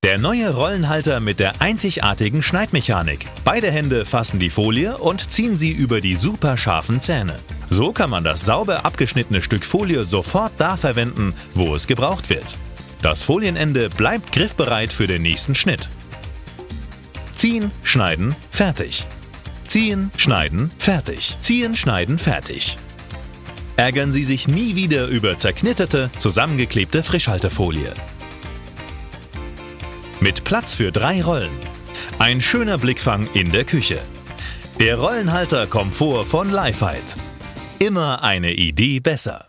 Der neue Rollenhalter mit der einzigartigen Schneidmechanik. Beide Hände fassen die Folie und ziehen sie über die super scharfen Zähne. So kann man das sauber abgeschnittene Stück Folie sofort da verwenden, wo es gebraucht wird. Das Folienende bleibt griffbereit für den nächsten Schnitt. Ziehen, schneiden, fertig. Ziehen, schneiden, fertig. Ziehen, schneiden, fertig. Ärgern Sie sich nie wieder über zerknitterte, zusammengeklebte Frischhaltefolie. Mit Platz für 3 Rollen. Ein schöner Blickfang in der Küche. Der Rollenhalter Komfort von Lifehide. Immer eine Idee besser.